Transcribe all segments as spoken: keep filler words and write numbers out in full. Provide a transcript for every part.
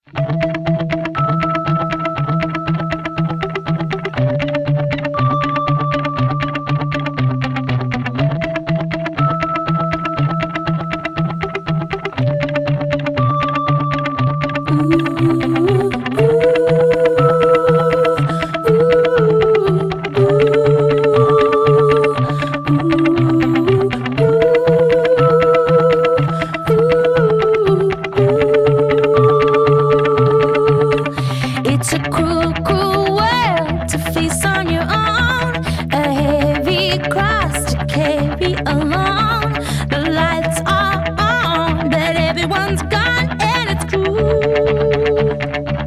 It's a cruel, cruel world to face on your own, a heavy cross to carry along. The lights are on, but everyone's gone, and it's cruel.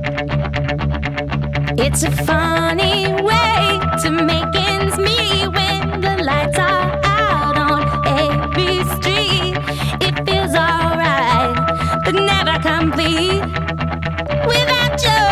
It's a funny way to make ends meet when the lights are out on every street. It feels alright, but never complete without you.